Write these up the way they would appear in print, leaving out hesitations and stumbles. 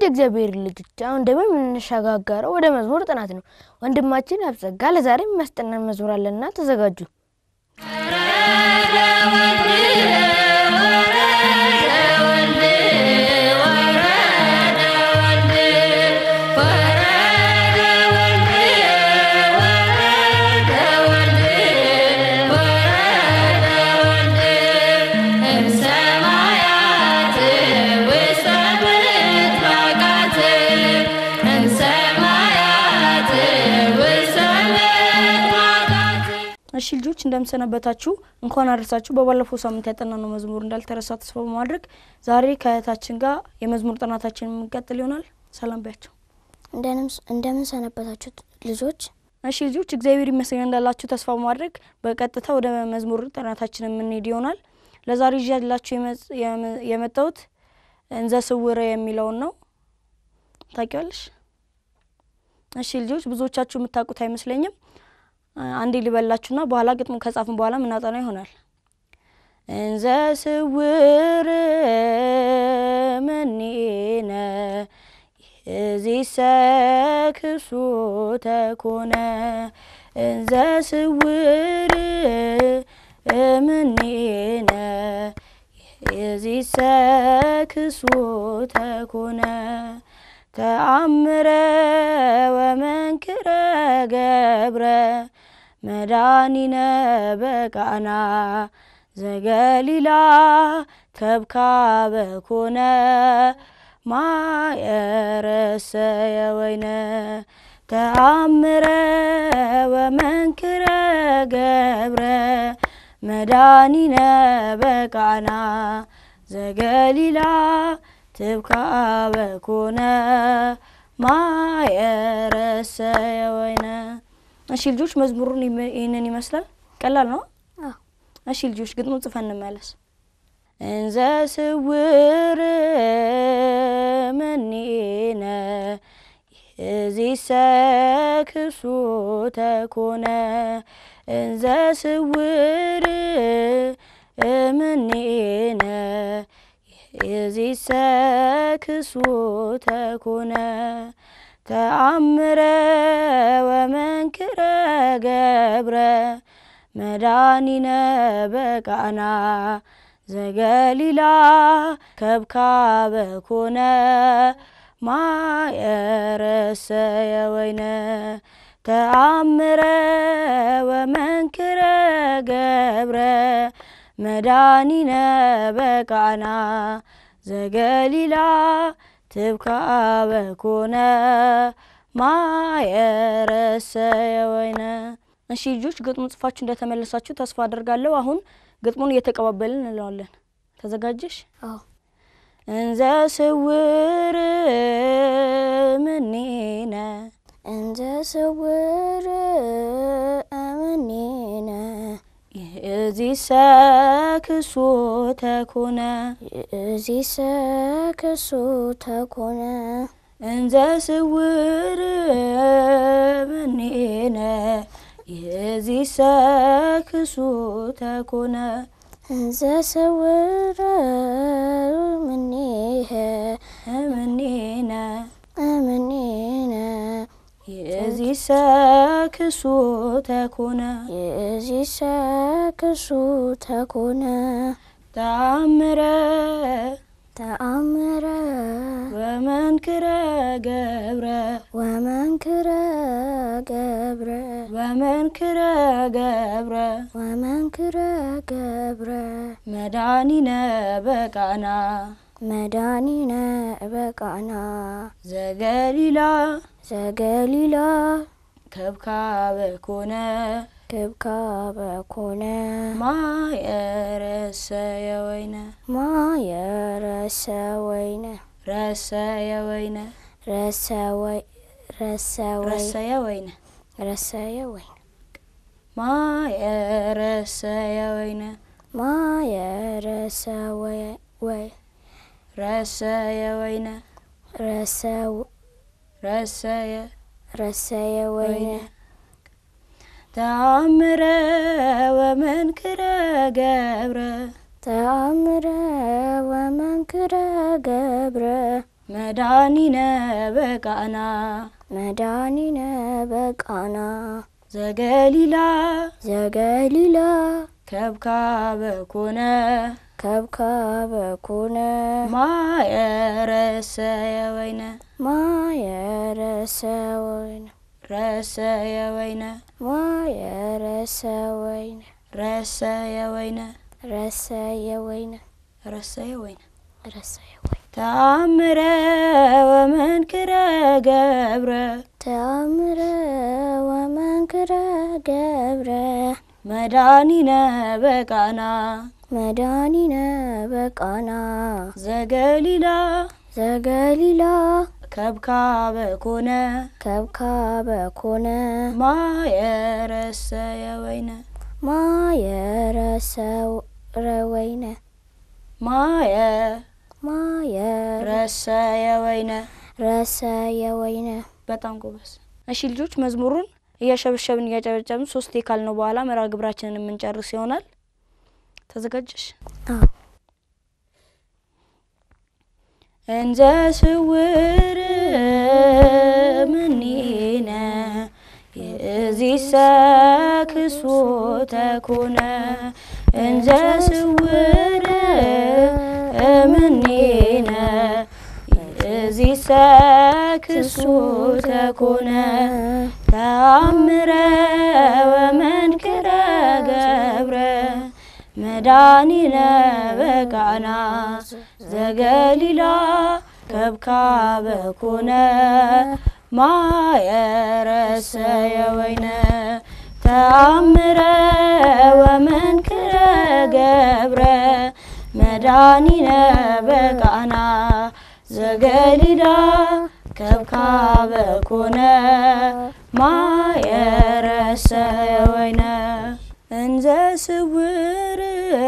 የእግዚአብሔር ልጆች አሁን ደግሞ የምንሸጋገረው ወደ መዝሙር ጥናት ነው። ወንድማችን አብጸጋ ለዛሬ የሚያስጠናን መዝሙር አለና ተዘጋጁ። እሺ ልጆች እንደምሰነበታችሁ እንኳን አደረሳችሁ። በባለፈው ሳምንት ያጠናነው መዝሙር እንዳልተረሳ ተስፋ በማድረግ ዛሬ ከእህታችን ጋር የመዝሙር ጥናታችንን እንቀጥል ይሆናል። ሰላም ባያችሁ። እንደምሰነበታችሁ ልጆች። እሺ ልጆች እግዚአብሔር ይመስገን እንዳላችሁ ተስፋ በማድረግ በቀጥታ ወደ መዝሙር ጥናታችን እንሄድ ይሆናል። ለዛሬ ይዤላችሁ የመጣሁት እንዘ ስውር የሚለው ነው። ታውቂዋለሽ? እሺ ልጆች ብዙዎቻችሁ የምታውቁት አይመስለኝም። አንዴ ሊበላችሁና በኋላ ግጥሙን ከጻፍን በኋላ ምናጠናው ይሆናል። እንዘ ስውር ምኔነ እዚሰ ክሱተ ኮነ እንዘ ስውር ምኔነ እዚሰ ክሱተ ኮነ ተአምረ ወመንክረ ገብረ መዳኒነ በቃና ዘገሊላ ከብካበ ኮነ ማየረሰ የወይነ ተአምረ ወመንክረ ገብረ መዳኒነ በቃና ዘገሊላ ትብካበ ኮነ ማየረሰ የወይነ። እሺ ልጆች መዝሙሩን ይሄንን ይመስላል። ቀላል ነው። እሺ ልጆች ግጥሙን ጽፈን እንመለስ። እንዘ ስውር ምኔነ እዚሰ ክሱተ ኮነ እንዘ ስውር ምኔነ እዚሰ ክሱተ ኮነ ተአምረ ወመንክረ ገብረ መዳኒነ በቃና ዘገሊላ ከብካበ ኮነ ማየረሰ የወይነ ተአምረ ወመንክረ ገብረ መዳኒነ በቃና ዘገሊላ ትብካበ ኮነ ማየረሰ የወይነ። እሺ ልጆች ግጥሙን ጽፋችሁ እንደተመለሳችሁ ተስፋ አደርጋለሁ። አሁን ግጥሙን እየተቀባበልን እንለዋለን። ተዘጋጀሽ? አዎ። እንዘ ስውር ምኔነ እንዘ ስውር ምኔነ እዚሰ ክሱተ ኮነ እዚሰ ክሱተ ኮነ እንዘ ስውር ምኔነ እዚሰ ክሱተ ኮነ እንዘ ስውር ምኔነ ምኔነ ምኔነ እዚሰ ክሱተ ኮነ እዚሰ ክሱተ ኮነ ተአምረ ተአምረ ወመንክረ ገብረ ወመንክረ ገብረ ወመንክረ ገብረ ወመንክረ ገብረ መዳኒነ በቃና መዳኒነ በቃና ዘገሊላ ዘገሊላ ከብካበ ኮነ ከብካበ ኮነ ማየረሰ የወይነ ማየረሰ ወይነ ረሰ የወይነ ረሰ ረሰ የወይነ ረሰ የወይነ ማየረሰ የወይነ ማየረሰ ወይ ረሰ የወይነ ረሰ የወይነ ተአምረ ወመንክረ ገብረ ተአምረ ወመንክረ ገብረ መድኃኒነ በቃና መድኃኒነ በቃና ዘገሊላ ዘገሊላ ከብካበ ኮነ ከብካበ ኮነ ማየረሰየ ወይነ ማየረሰ ወይነ ረሰየ ወይነ ማየረሰ ወይነ ረሰየ ወይነ ረሰየ ወይነ ረሰየ ወይነ ረሰየ ወይነ ተአምረ ወመንክረ ገብረ ተአምረ ወመንክረ ገብረ መድኃኒነ በቃና መድኃኒነ በቃና ዘገሊላ ዘገሊላ ከብካበ ኮነ ከብካበ ኮነ ማየረሰየ ወይነ ማየረሰ ወይነ ማየ ማየረሰየ ወይነ ረሰየ ወይነ በጣም ጎበዝ። እሺ ልጆች መዝሙሩን እያሸበሸብን እያጨበጨብን 3 ካልነው በኋላ መርሃ ግብራችንን የምንጨርስ ይሆናል። ተዘጋጅሽ? አዎ። እንዘ ስውር ምኒነ የዚሰ ክሱተ ኮነ እንዘ ስውር ምኒነ የዚሰ ክሱተ ኮነ ተአምረ ወመንክረ ገብረ መድኃኒነ በቃና ዘገሊላ ከብካበ ኮነ ማየረሰየ ወይነ ተአምረ ወመንክረ ገብረ መድኃኒነ በቃና ዘገሊላ ከብካበ ኮነ ማየረሰየ ወይነ እንዘ ስውር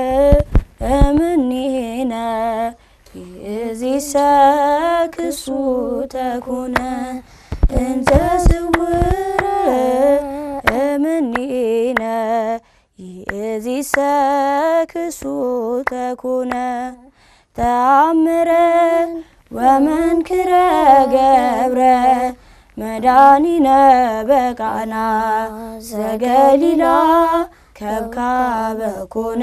እምኔነ ይእዜሰ ክሱተ ኮነ እንዘ ስውር እምኔነ ይእዜሰ ክሱተ ኮነ ተአምረ ወመንክረ ገብረ መድኃኒነ በቃና ዘገሊላ ከብካበ ኮነ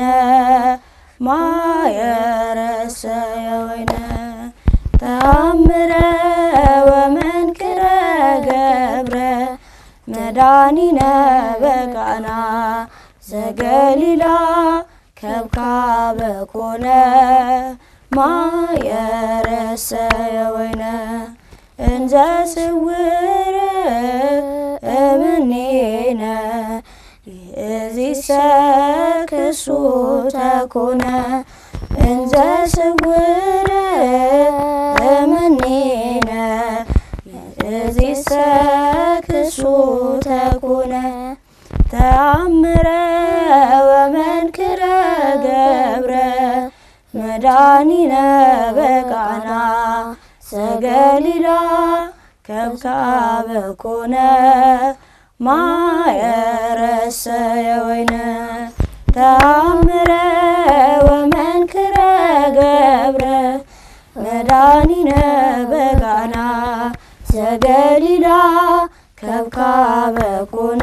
ማየረሰየ ወይነ ተአምረ ወመንክረ ገብረ መድኃኒነ በቃና ዘገሊላ ከብካበ ኮነ ማየረሰየ ወይነ እንዘ ስውር እምኔነ ይእዜሰ ክሱተ ኮነ እንዘ ስውር እምኔነ ይእዜሰ ክሱተ ኮነ ተአምረ ወመንክረ ገብረ መድኃኒነ በቃና ዘገሊላ ከብካበ ኮነ ማየረሰየ ወይነ ተአምረ ወመንክረ ገብረ መድኃኒነ በቃና ዘገሊላ ከብካበ ኮነ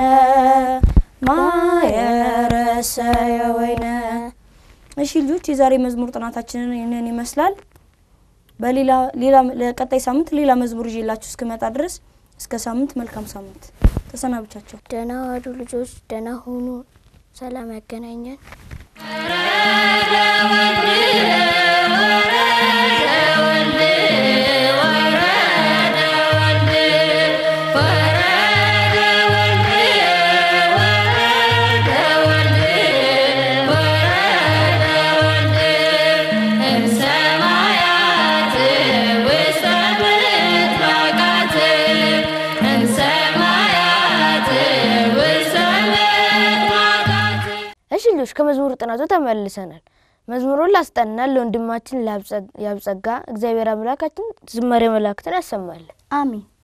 ማየረሰየ ወይነ። እሺ ልጆች የዛሬ መዝሙር ጥናታችንን ይህንን ይመስላል። በሌላ ለቀጣይ ሳምንት ሌላ መዝሙር ይዤላችሁ እስከመጣ ድረስ እስከ ሳምንት መልካም ሳምንት ተሰናብቻችሁ። ደህና ዋሉ ልጆች፣ ደህና ሁኑ። ሰላም ያገናኘን። ልጆች ከመዝሙር ጥናቱ ተመልሰናል። መዝሙሩን ላስጠናን ለወንድማችን ያብጸጋ እግዚአብሔር አምላካችን ዝማሬ መላእክትን ያሰማልን። አሜን።